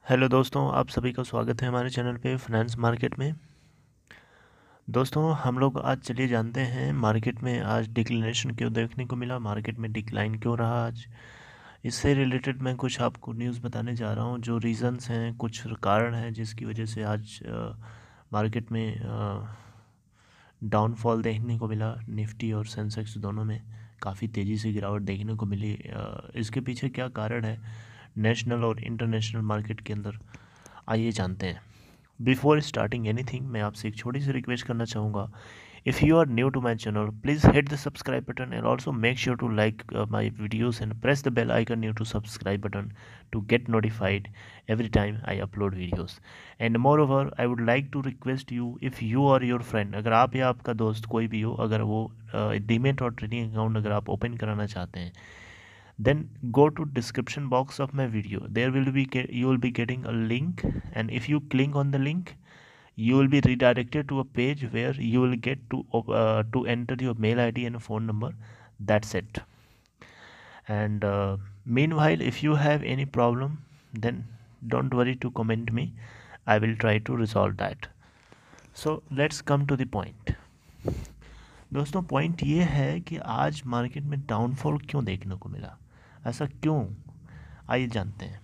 Hello दोस्तों, आप सभी का स्वागत है हमारे चैनल पे फाइनेंस मार्केट में। दोस्तों हम लोग आज चलिए जानते हैं मार्केट में आज डिक्लिनेशन क्यों देखने को मिला, मार्केट में डिक्लाइन क्यों रहा आज। इससे रिलेटेड मैं कुछ आपको न्यूज़ बताने जा रहा हूँ, जो रीज़न्स हैं, कुछ कारण हैं जिसकी वजह से आज मार्केट में डाउनफॉल देखने को मिला। निफ्टी और सेंसेक्स दोनों में काफ़ी तेज़ी से गिरावट देखने को मिली। इसके पीछे क्या कारण है नेशनल और इंटरनेशनल मार्केट के अंदर, आइए जानते हैं। बिफोर स्टार्टिंग एनीथिंग, मैं आपसे एक छोटी सी रिक्वेस्ट करना चाहूँगा। If you are new to my channel, please hit the subscribe button and also make sure to like my videos and press the bell icon new to subscribe button to get notified every time I upload videos. And moreover, I would like to request you, if you or your friend, अगर आप या आपका दोस्त कोई भी हो, अगर वो डीमेट और ट्रेडिंग अकाउंट अगर आप ओपन कराना चाहते हैं, then go to description box of my video. There will be you will be getting a link, and if you click on the link, you will be redirected to a page where you will get to enter your mail ID and phone number. That's it. And meanwhile, if you have any problem, then don't worry to comment me. I will try to resolve that. So let's come to the point. दोस्तों point ये है कि आज market में downfall क्यों देखने को मिला, ऐसा क्यों, आइए जानते हैं।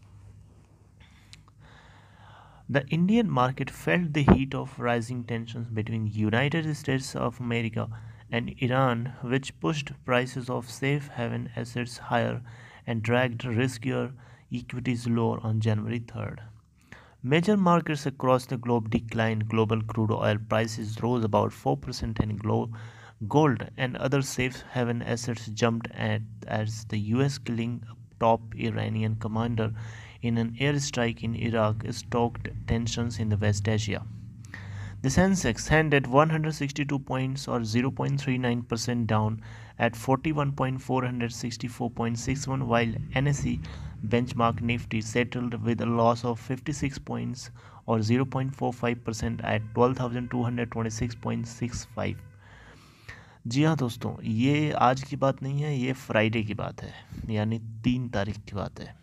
The Indian market felt the heat of rising tensions between United States of America and Iran, which pushed prices of safe haven assets higher and dragged riskier equities lower on January 3rd. Major markets across the globe declined. Global crude oil prices rose about 4%, and gold and other safe haven assets jumped as the US killing a top Iranian commander in an airstrike in Iraq stoked tensions in the West Asia. The Sensex ended 162 points or 0.39% down at 41,464.61, while NSE benchmark Nifty settled with a loss of 56 points or 0.45% at 12,226.65. जी हाँ दोस्तों, ये आज की बात नहीं है, ये Friday की बात है, यानी 3 तारीख की बात है।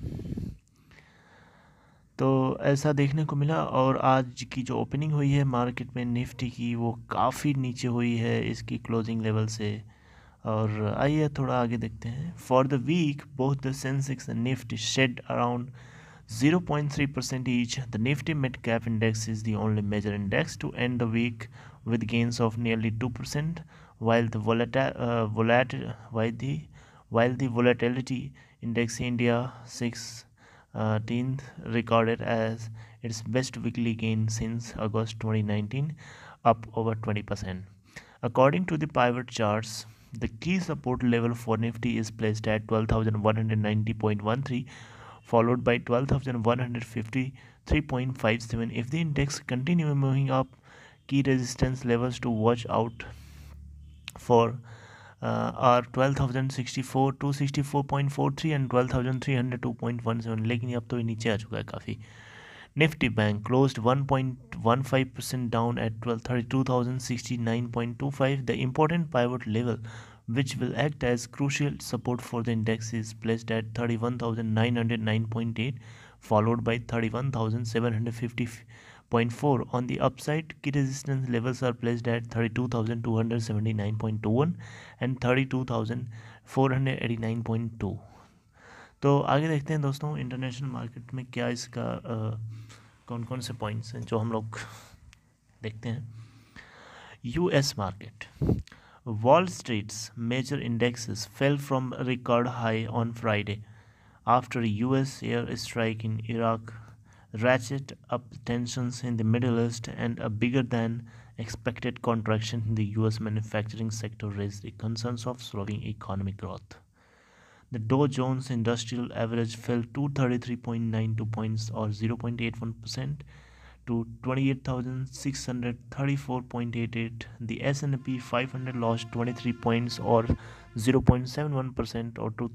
तो ऐसा देखने को मिला। और आज की जो ओपनिंग हुई है मार्केट में निफ्टी की, वो काफ़ी नीचे हुई है इसकी क्लोजिंग लेवल से। और आइए थोड़ा आगे देखते हैं। For the week both the Sensex and Nifty shed around 0.3% each. The Nifty Mid Cap Index is the only major index to end the week with gains of nearly 2%, while the volatility index India 16th recorded as its best weekly gain since August 2019, up over 20%. According to the pivot charts, the key support level for Nifty is placed at 12,190.13, followed by 12,153.57. If the index continue moving up, key resistance levels to watch out for are 12,064 264.43 and 12,302.17. लेकिन अब तो ये नीचे आ चुका है काफ़ी। Nifty Bank closed 1.15% down at 32,069.25. The important pivot level, which will act as crucial support for the index, is placed at 31,909.8, followed by 31,750.4. On the upside, key resistance levels are placed at 32,279.21 and 32,489.2. तो आगे देखते हैं दोस्तों international market में क्या इसका कौन कौन से पॉइंट्स हैं जो हम लोग देखते हैं। US market, Wall Street's major indexes fell from record high on Friday after US air strike in Iraq ratchet up tensions in the Middle East, and a bigger than expected contraction in the US manufacturing sector raised the concerns of slowing economic growth. The Dow Jones Industrial Average fell 233.92 points or 0.81% to 28,634.88. The S&P 500 lost 23 points or 0.71% or to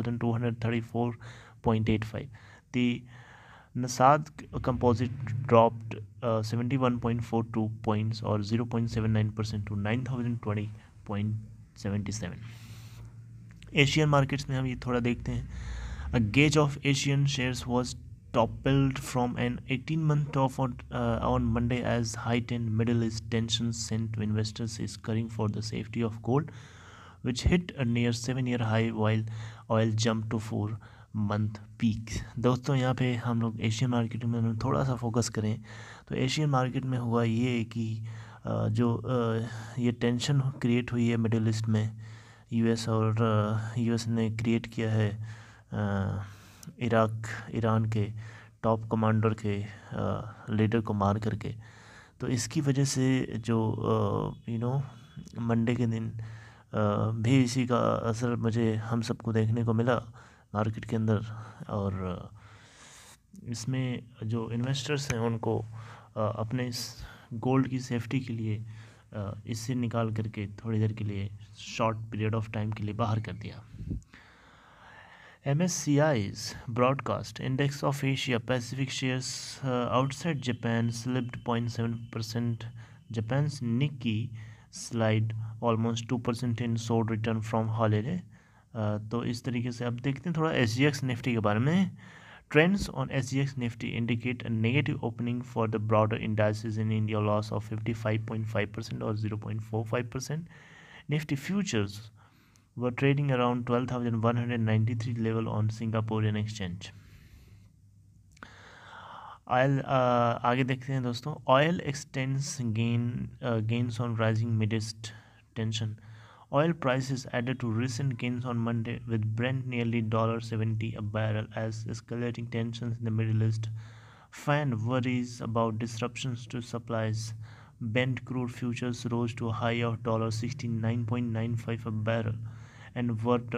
3,234.85. The Nasdaq Composite dropped 71.42 points or 0.79% to 9,020.77. Asian markets में हम ये थोड़ा देखते हैं। A gauge of Asian shares was toppled from an 18-month top on Monday as heightened Middle East tensions sent to investors scurrying for the safety of gold, which hit a near 7-year high while oil jumped to 4-month peak. दोस्तों यहाँ पे हम लोग Asian market में थोड़ा सा focus करें तो एशियन मार्केट में हुआ ये कि ये टेंशन क्रिएट हुई है मिडिल ईस्ट में, यूएस और यूएस ने क्रिएट किया है इराक ईरान के टॉप कमांडर के लीडर को मार करके। तो इसकी वजह से जो मंडे के दिन भी इसी का असर मुझे हम सबको देखने को मिला मार्केट के अंदर। और इसमें जो इन्वेस्टर्स हैं उनको अपने इस गोल्ड की सेफ्टी के लिए इससे निकाल करके थोड़ी देर के लिए शॉर्ट पीरियड ऑफ टाइम के लिए बाहर कर दिया। MSCI's broadcast index of Asia Pacific shares outside Japan slipped 0.7%. Japan's Nikkei slide almost 2% in showed return from holiday. तो इस तरीके से अब देखते हैं थोड़ा SGX निफ्टी के बारे में। Trends on SGX Nifty indicate a negative opening for the broader indices in India, loss of 55.5% or 0.45%. Nifty futures were trading around 12,193 level on Singaporean exchange. Oil आगे देखते हैं दोस्तों। Oil extends gains on rising Middle East tension. Oil prices added to recent gains on Monday, with Brent nearly $70 a barrel as escalating tensions in the Middle East fanned worries about disruptions to supplies. Brent crude futures rose to a high of $69.95 a barrel and worked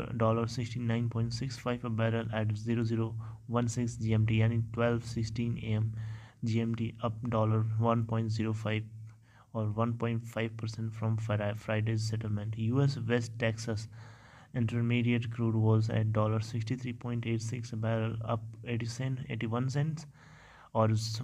$69.65 a barrel at 0016 GMT and 12:16 AM GMT, up $1.05 or 1.5% from Friday's settlement. US West Texas Intermediate crude was at $63.86 a barrel, up 81 cents or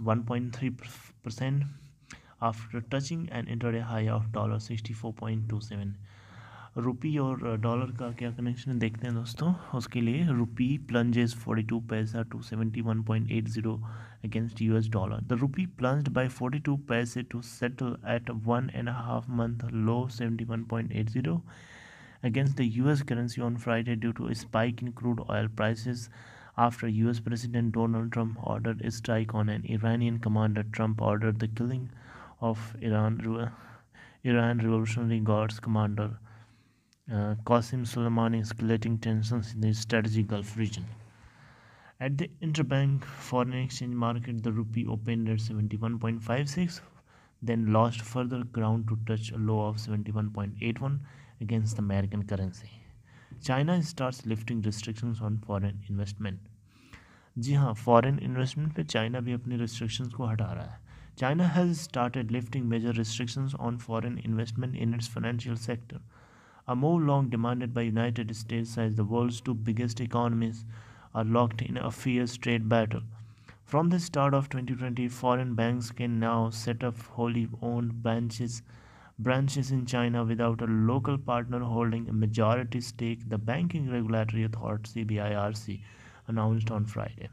1.3% after touching an intraday high of $64.27. रुपी और dollar का क्या connection है देखते हैं दोस्तों। उसके लिए रुपी plunges 42 पैसा to 71.80 against US dollar. The rupee plunged by 42 paise to settle at a 1.5-month low 71.80 against the US currency on Friday due to a spike in crude oil prices after US President Donald Trump ordered a strike on an Iranian commander. Trump ordered the killing of Iran Revolutionary Guards commander Qasim Soleimani, escalating tensions in the strategic Gulf region. At the interbank foreign exchange market, the rupee opened at 71.56, then lost further ground to touch a low of 71.81 against the American currency. China starts lifting restrictions on foreign investment. जी हाँ, foreign investment पे China भी अपनी restrictions को हटा रहा है. China has started lifting major restrictions on foreign investment in its financial sector, a move long demanded by United States as the world's two biggest economies are locked in a fierce trade battle. From the start of 2020, foreign banks can now set up wholly owned branches in China without a local partner holding a majority stake, the Banking Regulatory Authority (CBIRC) announced on Friday.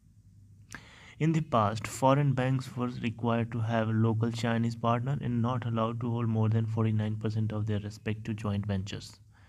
In the past, foreign banks were required to have a local Chinese partner and not allowed to hold more than 49% of their respective joint ventures.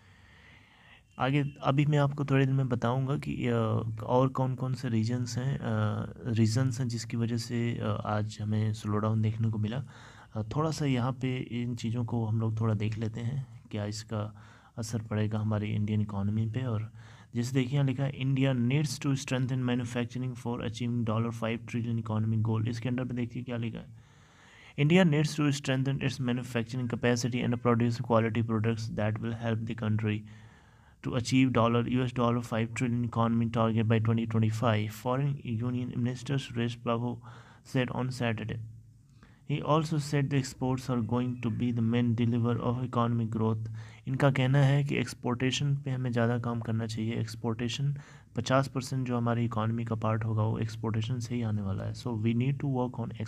आगे अभी मैं आपको थोड़ी देर में बताऊंगा कि और कौन कौन से रीजन्स हैं जिसकी वजह से आज हमें स्लो डाउन देखने को मिला। थोड़ा सा यहाँ पे इन चीज़ों को हम लोग थोड़ा देख लेते हैं क्या इसका असर पड़ेगा हमारी इंडियन इकोनॉमी पे। और जैसे देखिए यहाँ लिखा है, India needs to strengthen manufacturing for achieving $5 trillion economic goal. इसके अंडर पे देखिए क्या लिखा है, India needs to strengthen its manufacturing capacity and produce quality products that will help the country to achieve $5 trillion economy target by 2025, Foreign Union Minister Suresh Prabhu said on Saturday. He also said the exports are going to be the main driver of economic growth. इनका कहना है कि exportation पे हमें ज़्यादा काम करना चाहिए। एक्सपोर्टेशन 50% जो हमारी इकोनॉमी का पार्ट होगा वो एक्सपोर्टेशन से ही आने वाला है। So we need to work on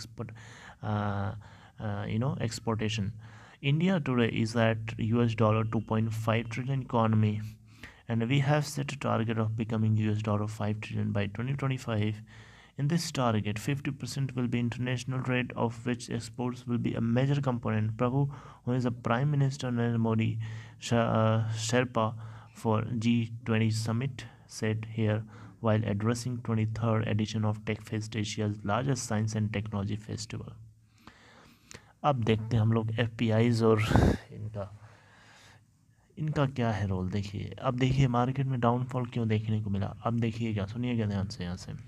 exportation. India today is at $2.5 trillion economy, and we have set a target of becoming $5 trillion by 2025. In this target, 50% will be international trade, of which exports will be a major component. Prabhu, who is the Prime Minister Narendra Modi Sherpa for G20 summit, said here while addressing 23rd edition of TechFest, Asia's largest science and technology festival. अब देखते हैं हम लोग FPIs और इनका इनका क्या है रोल। देखिए, अब देखिए मार्केट में डाउनफॉल क्यों देखने को मिला। अब देखिए क्या, सुनिएगा ध्यान से यहाँ से।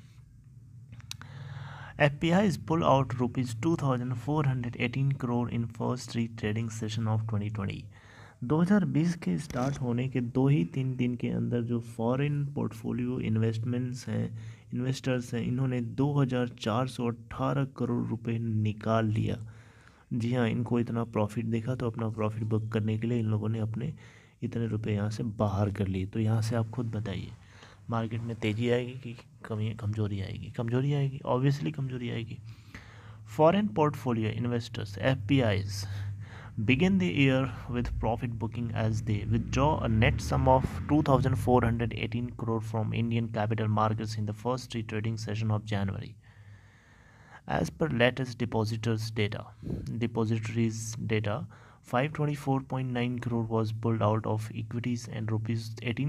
FPIs pull out rupees 2,418 crore in first three trading session of 2020। 2020 के स्टार्ट होने के 2 ही 3 दिन के अंदर जो फॉरेन पोर्टफोलियो इन्वेस्टर्स हैं, इन्होंने 2,418 करोड़ रुपए निकाल लिया। जी हाँ, इनको इतना प्रॉफिट देखा तो अपना प्रॉफिट बुक करने के लिए इन लोगों ने अपने इतने रुपए यहाँ से बाहर कर लिए। तो यहाँ से आप खुद बताइए, मार्केट में तेज़ी आएगी कि कमजोरी आएगी? कमजोरी आएगी, ऑब्वियसली कमजोरी आएगी। Foreign portfolio investors FPIs begin the year with profit booking as they withdraw a net sum of 2,418 crore from Indian capital markets in the first three trading session of January. As per latest depositories data, 524.9 crore was pulled out of equities and rupees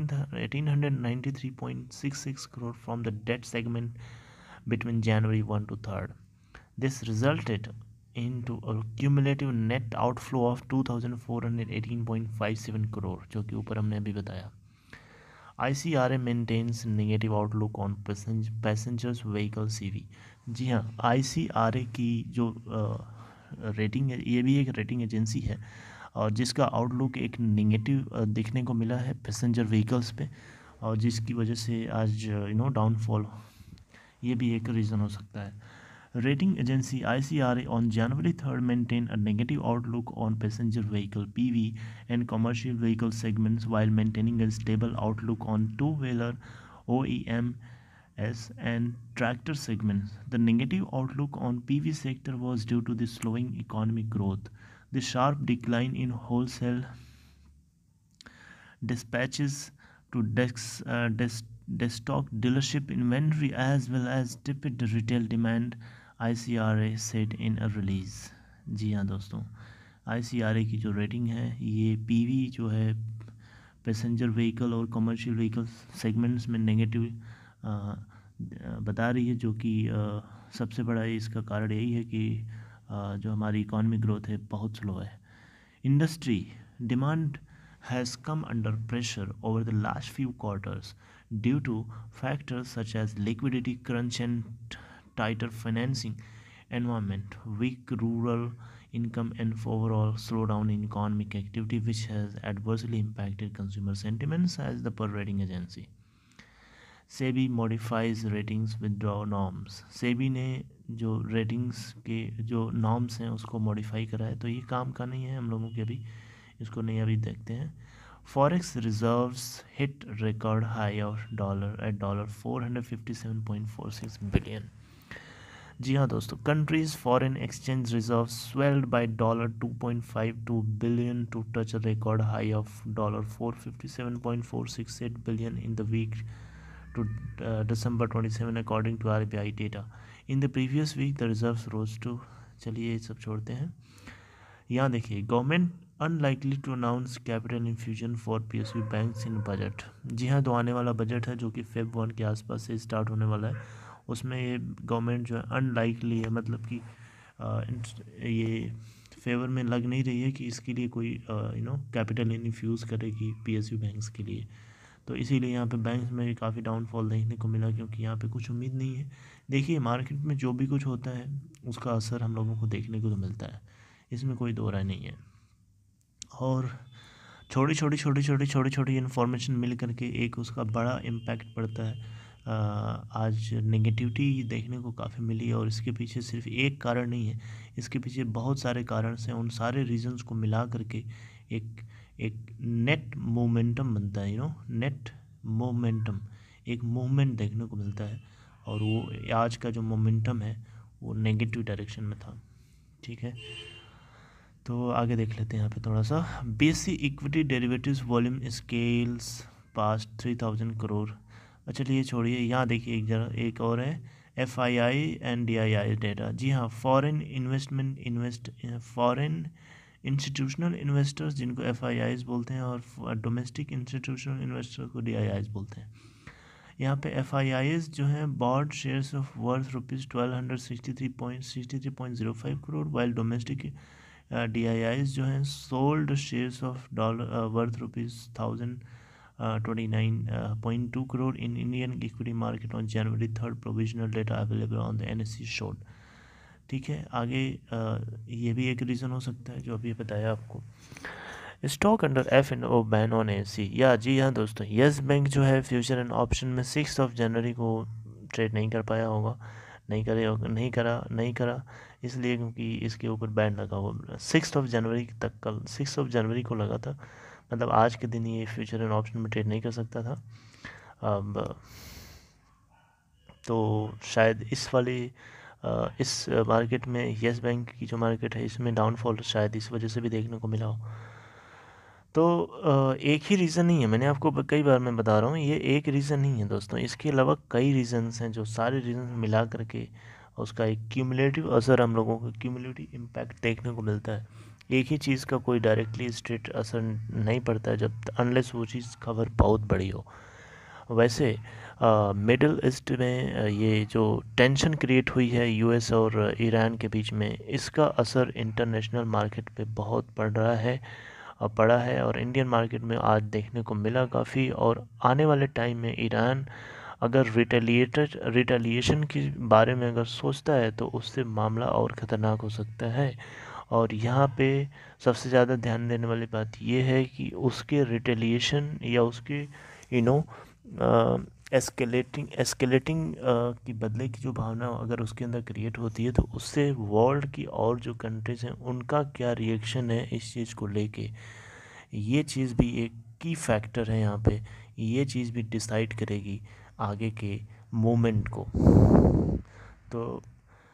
1893.66 crore from the debt segment between January 1 to 3rd. This resulted into a cumulative net outflow of 2,418.57 crore, जो कि ऊपर हमने अभी बताया। ICRA maintains negative outlook on passengers vehicle CV। जी हाँ, ICRA की जो rating है, ये भी एक रेटिंग एजेंसी है और जिसका आउटलुक एक निगेटिव देखने को मिला है पैसेंजर व्हीकल्स पे, और जिसकी वजह से आज डाउनफॉल, ये भी एक रीज़न हो सकता है। Rating agency ICRA on January 3rd maintained a negative outlook on passenger vehicle PV and commercial vehicle segments while maintaining a stable outlook on two-wheeler OEMs and tractor segments. The negative outlook on PV sector was due to the slowing economic growth, the sharp decline in wholesale dispatches to destock dealership inventory as well as tepid retail demand, ICRA said in a release। जी हाँ दोस्तों, ICRA की जो rating है ये PV जो है passenger vehicle और कमर्शियल व्हीकल सेगमेंट्स में नेगेटिव बता रही है, जो कि सबसे बड़ा इसका कारण यही है कि जो हमारी इकॉनमी ग्रोथ है बहुत स्लो है। Industry demand has come under pressure over the last few quarters due to factors such as liquidity crunch and tighter financing environment, weak rural income and overall slowdown in economic activity, which has adversely impacted consumer sentiments, as the per rating agency। SEBI modifies ratings withdraw norms. SEBI ने जो ratings के जो norms हैं उसको modify करा है, तो ये काम का नहीं है हम लोगों के अभी, इसको नहीं अभी देखते हैं। Forex reserves hit record high of dollar at $457.46 billion. जी हाँ दोस्तों, country's foreign exchange reserve swelled by $2.52 billion to touch a record high of $457.468 billion in the week to December 27 according to RBI data. In the previous week the reserves rose to, चलिए ये सब छोड़ते हैं। यहाँ देखिए, government unlikely to announce capital infusion for PSU banks in budget. जी हाँ, तो आने वाला बजट है जो कि Feb 1 के आसपास से स्टार्ट होने वाला है, उसमें ये गवर्नमेंट जो है अनलाइकली है, मतलब कि ये फेवर में लग नहीं रही है कि इसके लिए कोई कैपिटल इन्फ्यूज़ करेगी PSU बैंक्स के लिए। तो इसीलिए यहाँ पे बैंक्स में भी काफ़ी डाउनफॉल देखने को मिला, क्योंकि यहाँ पे कुछ उम्मीद नहीं है। देखिए, मार्केट में जो भी कुछ होता है उसका असर हम लोगों को देखने को तो मिलता है, इसमें कोई दो राय नहीं है। और छोटी छोटी इन्फॉर्मेशन मिल करके एक उसका बड़ा इम्पैक्ट पड़ता है। आज नेगेटिविटी देखने को काफ़ी मिली है और इसके पीछे सिर्फ एक कारण नहीं है, इसके पीछे बहुत सारे कारण हैं। उन सारे रीजंस को मिला करके एक नेट मोमेंटम बनता है, नेट मोमेंटम, एक मूवमेंट देखने को मिलता है, और वो आज का जो मोमेंटम है वो नेगेटिव डायरेक्शन में था। ठीक है, तो आगे देख लेते हैं यहाँ पे थोड़ा सा। BSE equity derivatives volume scales past 3,000 crore. अच्छा, ये छोड़िए, यहाँ देखिए एक और है FII एंड DII डेटा। जी हाँ, फॉरेन इंस्टीट्यूशनल इन्वेस्टर्स जिनको FIIs बोलते हैं और डोमेस्टिक इंस्टीट्यूशनल इन्वेस्टर्स को DIIs बोलते हैं। यहाँ पे FIIs जो हैं bought shares of worth ₹1263.05 crore, while domestic DIIs जो हैं sold shares of worth ₹1029.2 crore in Indian equity market on January 3rd. Provisional data available on the NSE showed। ठीक है, आगे ये भी एक रीज़न हो सकता है जो अभी बताया आपको। Stock under F&O ban on ASE। या जी हाँ दोस्तों, यस बैंक जो है फ्यूचर एंड ऑप्शन में 6 जनवरी को ट्रेड नहीं कर पाया होगा, नहीं करा इसलिए क्योंकि इसके ऊपर बैन लगा हुआ 6 जनवरी तक। कल 6 जनवरी को लगा था, मतलब आज के दिन ये फ्यूचर एंड ऑप्शन में ट्रेड नहीं कर सकता था। अब तो शायद इस मार्केट में यस बैंक की जो मार्केट है इसमें डाउनफॉल शायद इस वजह से भी देखने को मिला हो। तो एक ही रीज़न नहीं है, मैंने आपको कई बार मैं बता रहा हूँ, ये एक रीज़न नहीं है दोस्तों, इसके अलावा कई रीज़न्स हैं जो सारे रीज़न मिला करके उसका एक क्यूमुलेटिव असर, हम लोगों को क्यूमुलेटिव इम्पैक्ट देखने को मिलता है। एक ही चीज़ का कोई डायरेक्टली स्ट्रेट असर नहीं पड़ता है जब अनलेस वो चीज़ खबर बहुत बड़ी हो। वैसे मिडल ईस्ट में ये जो टेंशन क्रिएट हुई है US और ईरान के बीच में, इसका असर इंटरनेशनल मार्केट पे बहुत पड़ा है और इंडियन मार्केट में आज देखने को मिला काफ़ी। और आने वाले टाइम में ईरान अगर रिटेलिएशन के बारे में अगर सोचता है तो उससे मामला और ख़तरनाक हो सकता है। और यहाँ पे सबसे ज़्यादा ध्यान देने वाली बात ये है कि उसके रिटेलिएशन या उसके एस्केलेटिंग की बदले की जो भावना अगर उसके अंदर क्रिएट होती है तो उससे वर्ल्ड की और जो कंट्रीज़ हैं उनका क्या रिएक्शन है इस चीज़ को लेके, ये चीज़ भी एक की फैक्टर है यहाँ पे। ये चीज़ भी डिसाइड करेगी आगे के मोमेंट को। तो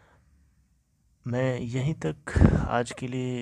मैं यहीं तक आज के लिए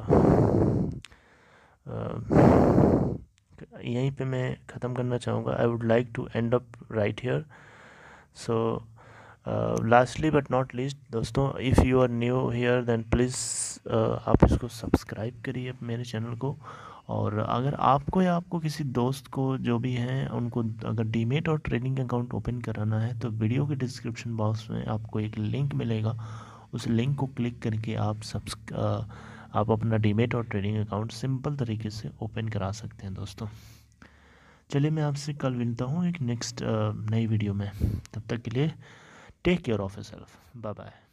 यहीं पे मैं ख़त्म करना चाहूँगा। I would like to end up right here. So lastly but not least दोस्तों, if you are new here then please आप इसको सब्सक्राइब करिए मेरे चैनल को। और अगर आपको या आपको किसी दोस्त को जो भी हैं उनको अगर डीमेट और ट्रेडिंग अकाउंट ओपन कराना है तो वीडियो के डिस्क्रिप्शन बॉक्स में आपको एक लिंक मिलेगा, उस लिंक को क्लिक करके आप अपना डीमेट और ट्रेडिंग अकाउंट सिंपल तरीके से ओपन करा सकते हैं दोस्तों। चलिए मैं आपसे कल मिलता हूँ एक नेक्स्ट नई वीडियो में, तब तक के लिए take care of yourself, bye bye.